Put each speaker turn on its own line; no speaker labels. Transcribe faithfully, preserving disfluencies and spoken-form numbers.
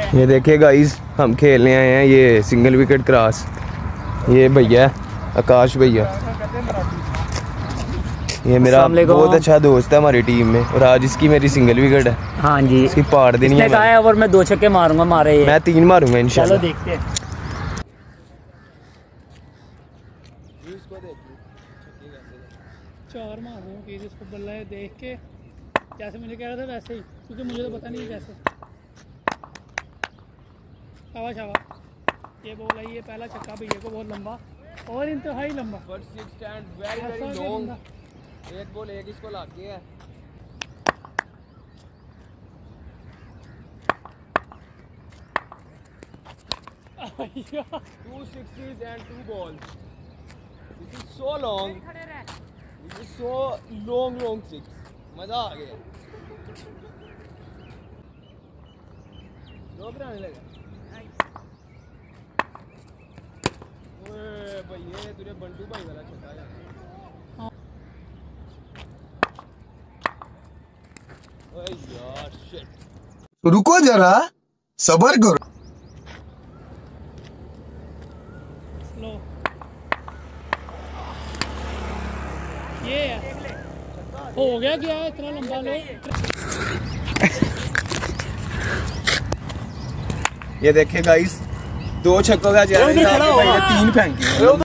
ये देखिए गाइस, हम खेलने आए हैं ये सिंगल विकेट क्रॉस। ये भैया आकाश भैया, ये मेरा बहुत अच्छा दोस्त है हमारी टीम में, और आज इसकी मेरी सिंगल विकेट है। हाँ जी, इसकी पाड़ देनी है। है और मैं दो छक्के मारूंगा, मारे मैं तीन मारूंगा इंशाल्लाह। चलो देखते हैं।
चार मारूंगा कि इसको बल्ला देख के, जैसे मुझे कह रहा था वैसे ही, क्योंकि मुझे तो पता नहीं कैसे। शाबाश शाबाश, ये बॉल है, ये पहला छक्का भैया को बहुत लंबा और इंतहाई लंबा। वेरी वेरी लॉन्ग, एक बॉल एक इसको लाके है।
Two sixties and two balls. This is so long. This is so long long six. मजा आ गया। दो आने लगा। ओए भाई, ये तुझे बंटू भाई वाला छक्का है। ओए यार शिट।
रुको जरा, सब्र करो।
लो ये है, हो गया क्या इतना लंबा? लो
ये देखिए गाइस, दो छक्कों का चैलेंज, तीन फेंकी।